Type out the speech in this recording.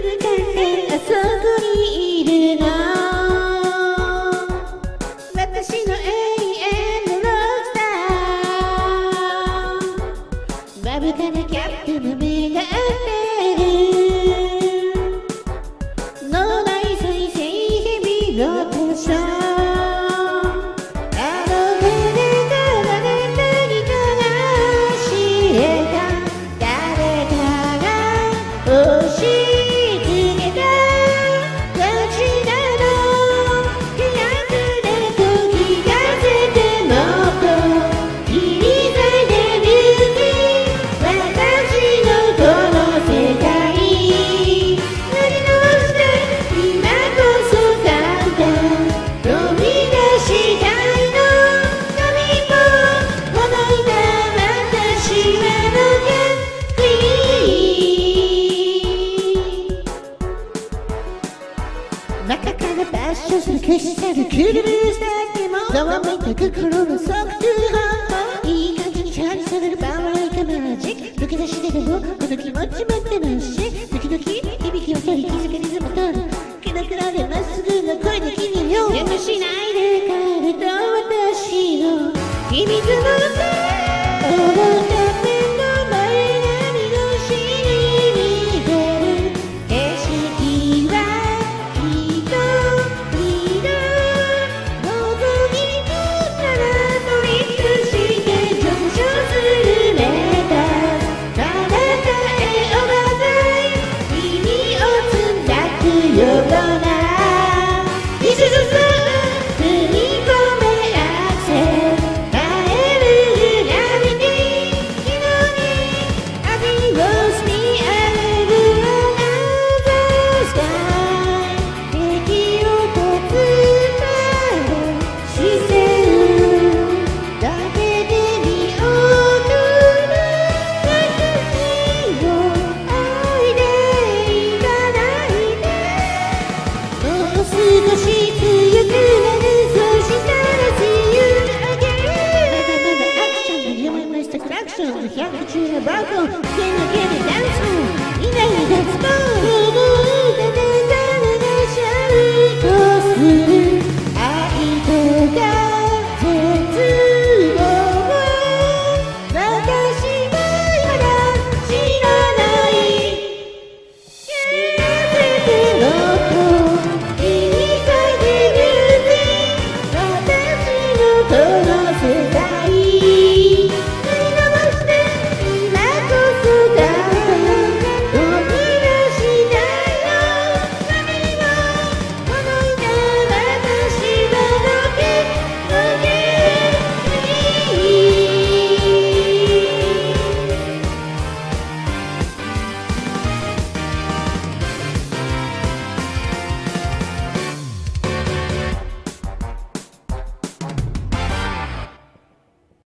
あそこにいるの私の永遠のロックスターわぶかなキャップの目が合ってる脳内再生ヘビーローテーション中からバッシュする消し去るクルースだってもざわめいた心の即通報いい感じにチャージされるパワーイカマジック抜け出してでもこの気持ち待ってますし時々響きを取り気づけリズムとるキラキラでまっすぐな声で君を邪魔しないで彼と私の秘密の歌100中のバーコン、手抜けでダンス、いないでダンスボー